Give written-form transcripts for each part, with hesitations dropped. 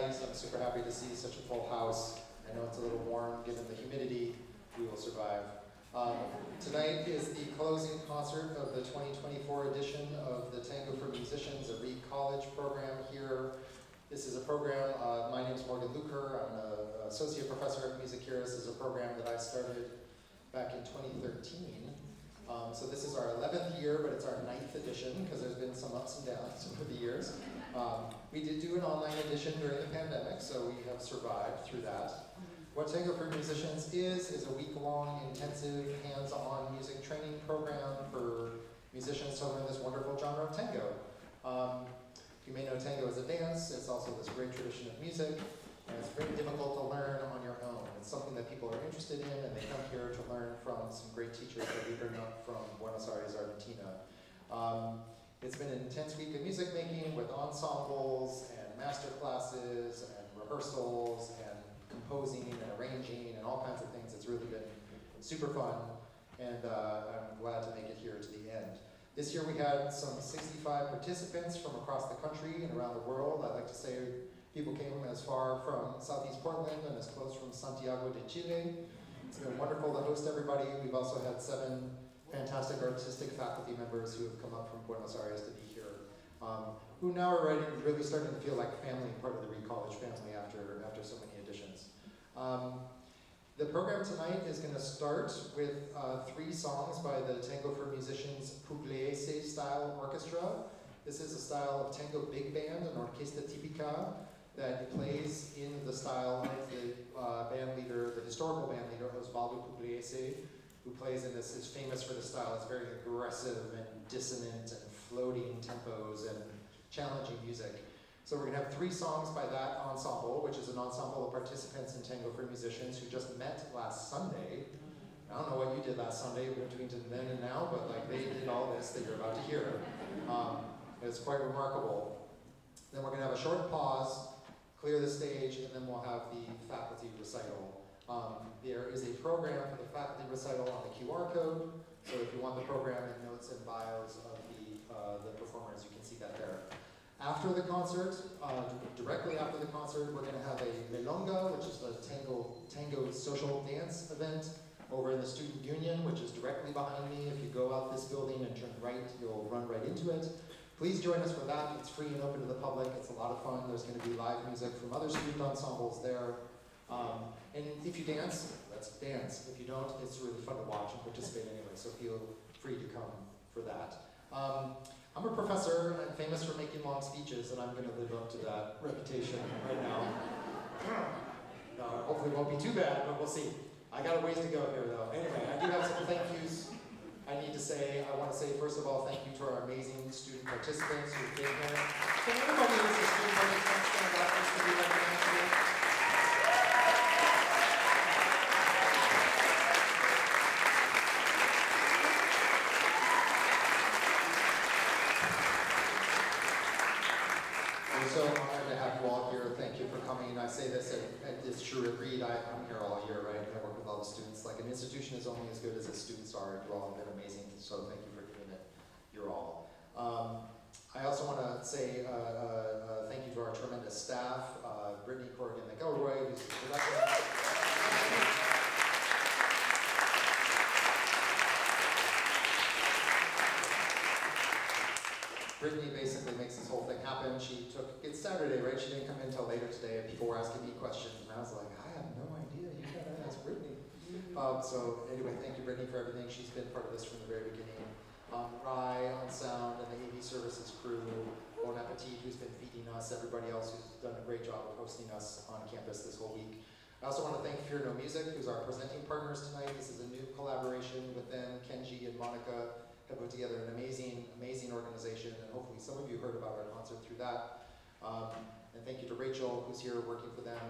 tonight. I'm super happy to see such a full house. I know it's a little warm given the humidity. We will survive. Tonight is the closing concert of the 2024 edition of the Tango for Musicians, a Reed College program here. This is a program, my name is Morgan Luker. I'm an associate professor of music here. This is a program that I started back in 2013. So this is our 11th year, but it's our 9th edition because there's been some ups and downs over the years. We did do an online edition during the pandemic, so we have survived through that. What Tango for Musicians is a week-long, intensive, hands-on music training program for musicians to learn this wonderful genre of tango. You may know tango as a dance. It's also this great tradition of music, and it's very difficult to learn on your own. It's something that people are interested in, and they come here to learn from some great teachers that we bring up from Buenos Aires, Argentina. It's been an intense week of music making with ensembles and master classes and rehearsals and composing and arranging and all kinds of things. It's really been super fun, and I'm glad to make it here to the end. This year we had some 65 participants from across the country and around the world. I like to say people came as far from Southeast Portland and as close from Santiago de Chile. It's been wonderful to host everybody. We've also had 7 fantastic artistic faculty members who have come up from Buenos Aires to be here, who now are really starting to feel like family, part of the Reed College family after so many editions. The program tonight is going to start with 3 songs by the Tango for Musicians Pugliese style orchestra. This is a style of tango big band, an orquesta típica, that plays in the style of the band leader, the historical band leader, Osvaldo Pugliese, who plays in this, is famous for the style. It's very aggressive and dissonant and floating tempos and challenging music. So we're going to have 3 songs by that ensemble, which is an ensemble of participants in Tango for Musicians who just met last Sunday. I don't know what you did last Sunday between then and now, but like they did all this that you're about to hear. It's quite remarkable. Then we're going to have a short pause, clear the stage, and then we'll have the faculty recital. There is a program for the faculty recital on the QR code, so if you want the program and notes and bios of the performers, you can see that there. After the concert, directly after the concert, we're going to have a milonga, which is the tango social dance event over in the Student Union, which is directly behind me. If you go out this building and turn right, you'll run right into it. Please join us for that. It's free and open to the public. It's a lot of fun. There's going to be live music from other student ensembles there. And if you dance, let's dance. If you don't, it's really fun to watch and participate anyway, so feel free to come for that. I'm a professor, and I'm famous for making long speeches, and I'm going to live up to that reputation right now. Hopefully it won't be too bad, but we'll see. I got a ways to go here, though. Anyway, I do have some thank yous I need to say. I want to say, first of all, thank you to our amazing student participants who've been here. Can everybody who's a student participant stand up just to be recognized here? I'm so honored to have you all here. Thank you for coming. I say this, it's true at Reed. I'm here all year, right? I work with all the students. Like, an institution is only as good as its students are. You all have been amazing, so thank you for doing it. You're all. I also want to say thank you to our tremendous staff, Brittany Corrigan McElroy, who's the director. Brittany basically makes this whole thing happen. It's Saturday, right? She didn't come in until later today before asking me questions, and I was like, I have no idea, you gotta ask Brittany. So anyway, thank you, Brittany, for everything. She's been part of this from the very beginning. Rye on sound and the AV services crew, Bon Appetit, who's been feeding us, everybody else who's done a great job of hosting us on campus this whole week. I also want to thank Fear No Music, who's our presenting partners tonight. This is a new collaboration with them. Kenji and Monica have put together an amazing, amazing organization, and hopefully some of you heard about our concert through that. And thank you to Rachel, who's here working for them.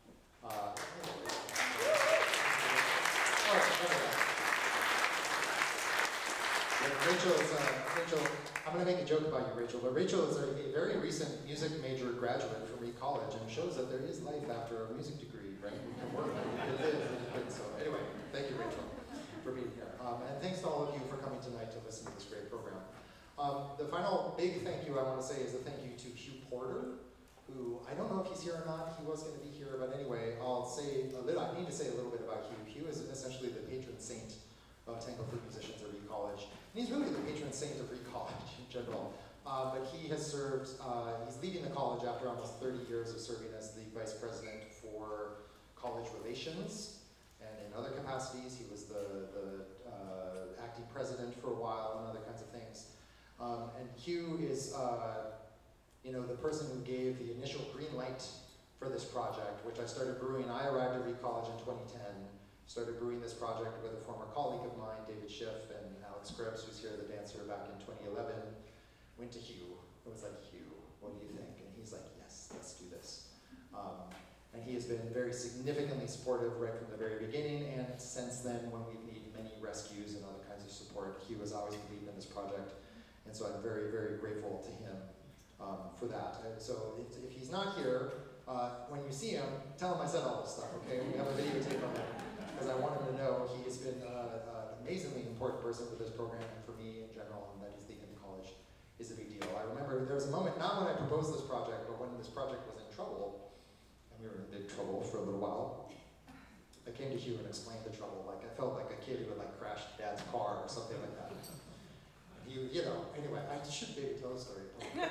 Rachel, I'm going to make a joke about you, Rachel, but Rachel is a very recent music major graduate from Reed College, and shows that there is life after a music degree, right? You can work, you can live. So anyway, thank you, Rachel, for being here. And thanks to all of you for coming tonight to listen to this great program. The final big thank you I want to say is a thank you to Hugh Porter, who, I don't know if he's here or not. He was going to be here, but anyway, I'll say a little. I need to say a little bit about Hugh. Hugh is essentially the patron saint of tango for musicians at Reed College. And he's really the patron saint of Reed College in general. But he has served, he's leaving the college after almost 30 years of serving as the vice president for college relations. And in other capacities, he was the acting president for a while and other kinds of things. And Hugh is, the person who gave the initial green light for this project, which I started brewing. I arrived at Reed College in 2010, started brewing this project with a former colleague of mine, David Schiff, and Alex Krebs, who's here, the dancer, back in 2011. Went to Hugh. It was like, Hugh, what do you think? And he's like, yes, let's do this. And he has been very significantly supportive right from the very beginning, and since then, when we've needed many rescues and other kinds of support, Hugh has always believed in this project. And so I'm very, very grateful to him for that. And so if he's not here, when you see him, tell him I said all this stuff, okay? We have a videotape of him, because I want him to know he has been an amazingly important person for this program and for me in general, and that he's leaving the college is a big deal. I remember there was a moment, not when I proposed this project, but when this project was in trouble, and we were in big trouble for a little while, I came to Hugh and explained the trouble. Like, I felt like a kid who had like crashed dad's car or something like that. Anyway, I should maybe tell the story.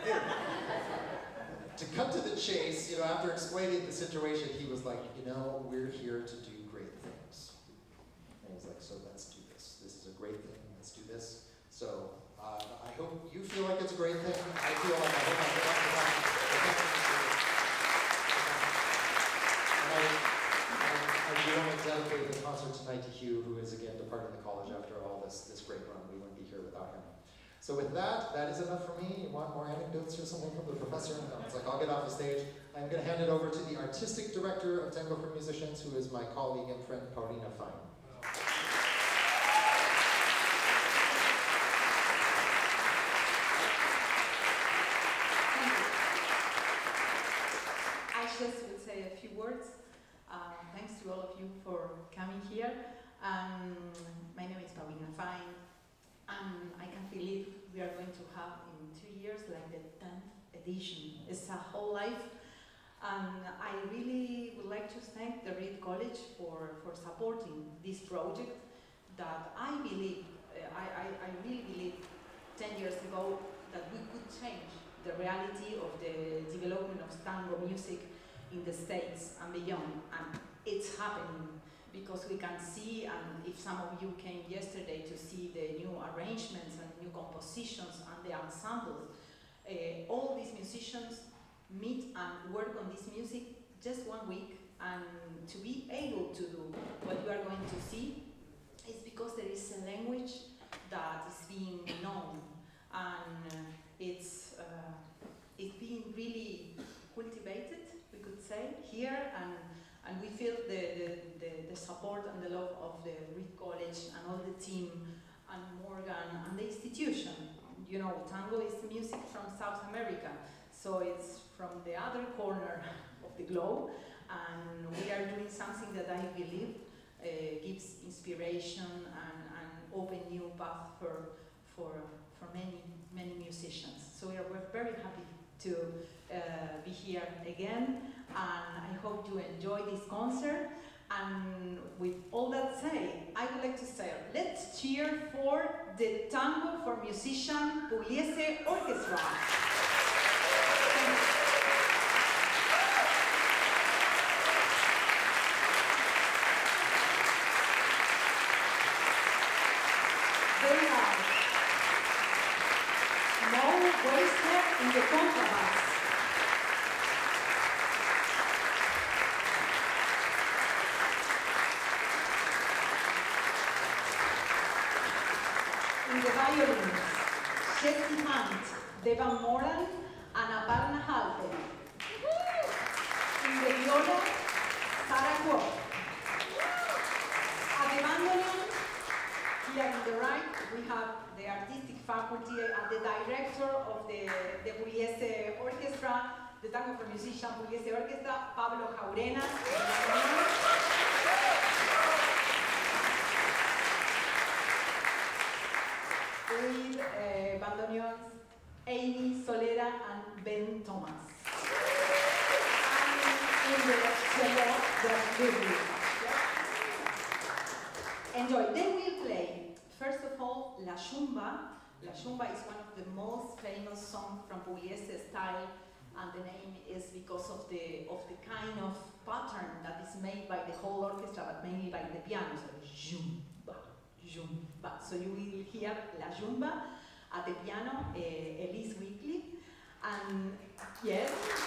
To cut to the chase, after explaining the situation, he was like, we're here to do great things. And he's like, so let's do this. This is a great thing, let's do this. So, I hope you feel like it's a great thing. I feel like I do want to dedicate the concert tonight to Hugh, who is again departing the college after all this great run. We wouldn't be here without him. So with that is enough for me. You want more anecdotes or something from the professor? No, it's like, I'll get off the stage. I'm going to hand it over to the artistic director of Tango for Musicians, who is my colleague and friend, Paulina Fine. I just would say a few words. Thanks to all of you for coming here. My name is Paulina Fine. I can't believe we are going to have in 2 years like the 10th edition. It's a whole life. And I really would like to thank the Reed College for supporting this project that I believe, I really believe 10 years ago that we could change the reality of the development of tango music in the States and beyond. And it's happening. Because we can see, and if some of you came yesterday to see the new arrangements and new compositions and the ensembles, all these musicians meet and work on this music just 1 week, and to be able to do what you are going to see is because there is a language that is being known, and it's being really cultivated, we could say, here, and we feel the support and the love of the Reed College and all the team and Morgan and the institution. Tango is music from South America, so it's from the other corner of the globe, and we are doing something that I believe gives inspiration and open new path for many musicians. So we're very happy to be here again, and I hope you enjoy this concert. And with all that said, I would like to say, let's cheer for the Tango for Musician Pugliese Orchestra. They are Weisner in the contrabass. In the violins, Jessie, Devan, Moran, and Aparna, Halpé. In the viola, Kwok. At the bandoneon, here on the right, we have the artistic faculty and the director of the Pugliese Orchestra, the Tango for Musician Pugliese Orchestra, Pablo Jaurena. With bandoneons, Heyni, Solera, and Ben Thomas. And Enjoy. They will play, first of all, La Yumba. La Yumba is one of the most famous songs from Pugliese style, and the name is because of the kind of pattern that is made by the whole orchestra, but mainly by the piano. So Yumba, Yumba. So you will hear La Yumba at the piano, Elyse Weakley, and yes.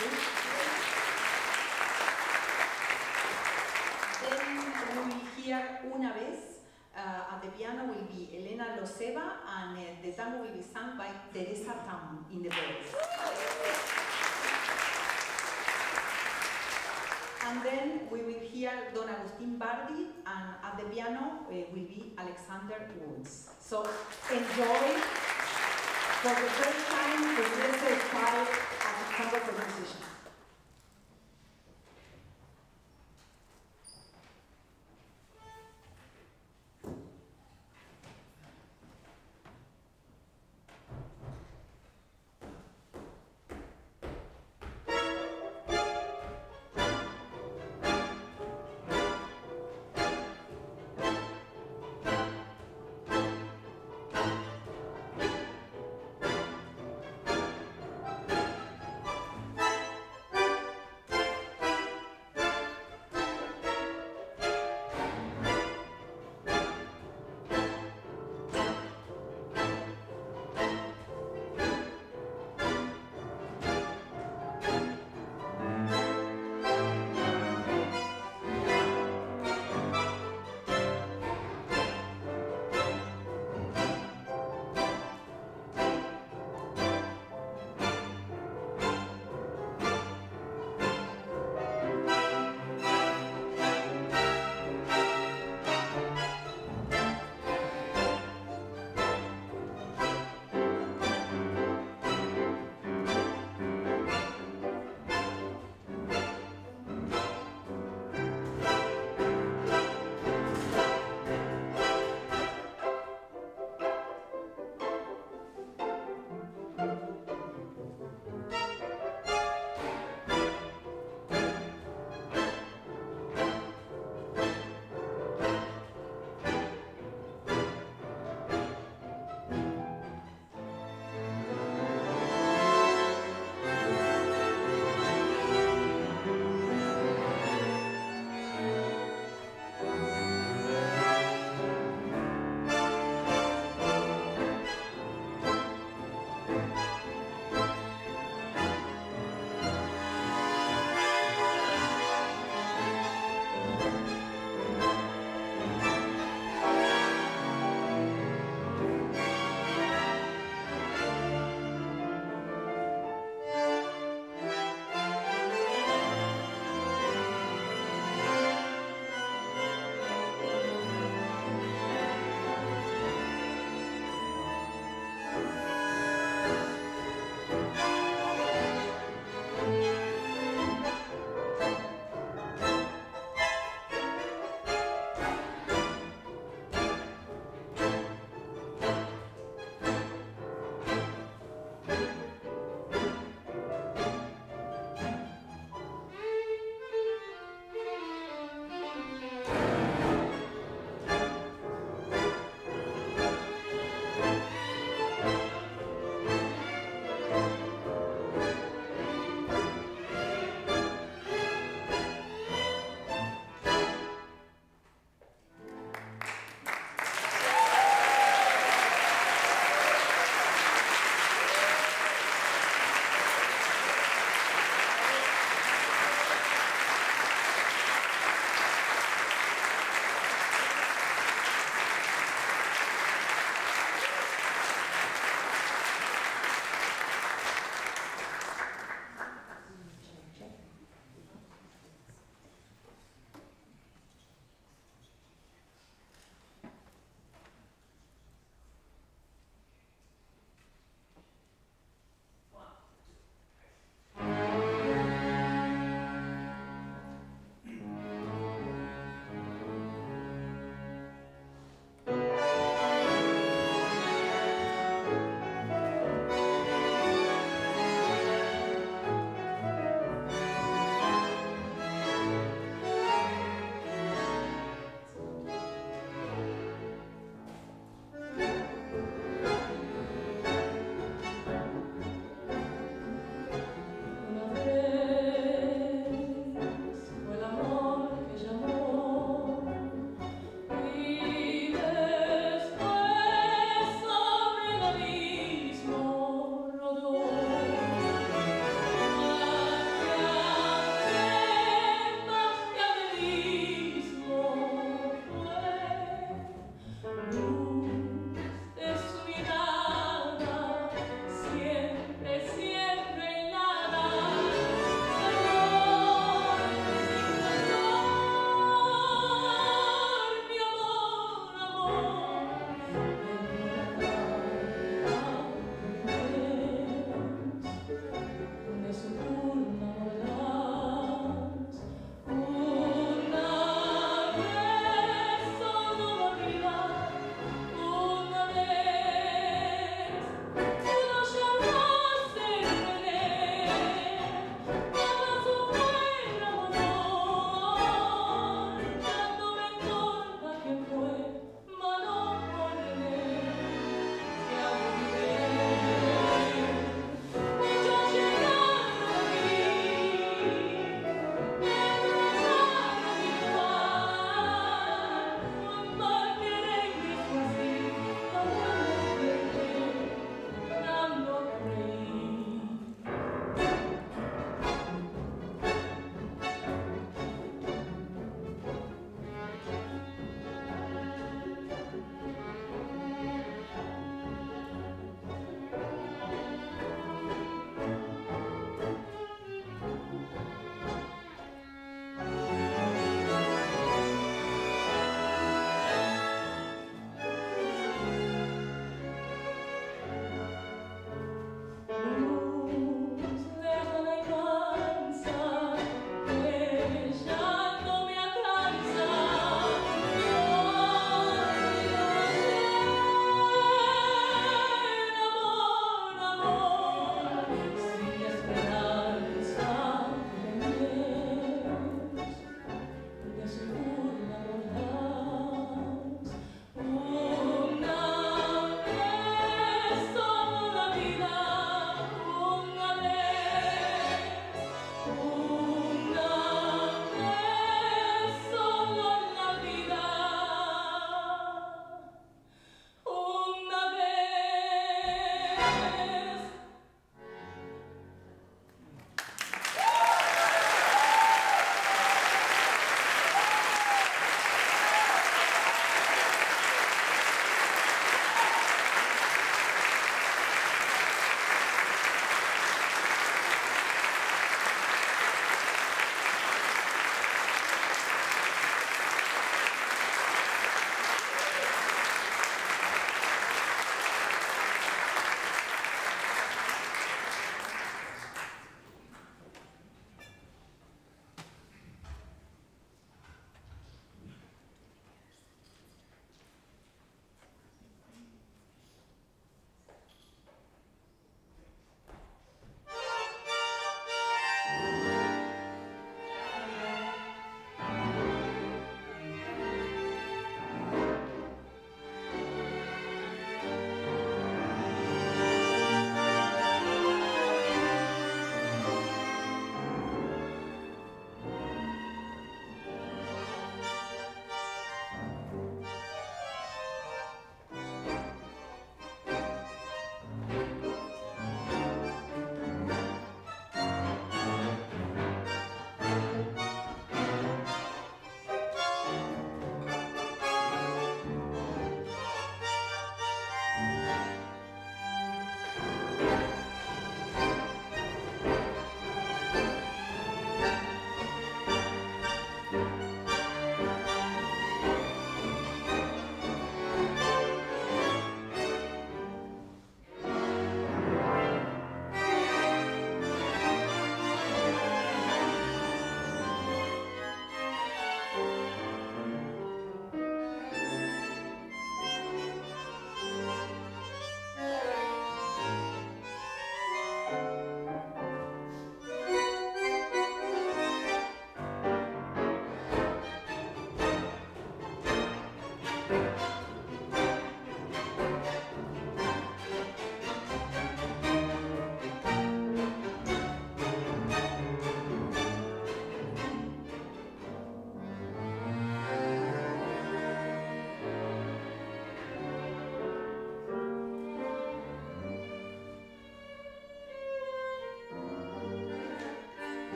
Then we will hear Una Vez. At the piano will be Elena Losseva, and the tango will be sung by Teresa Tam in the voice. And then we will hear Don Agustín Bardi, and at the piano will be Alexander Woods. So enjoy. For the first time, the Pugliese style as a tango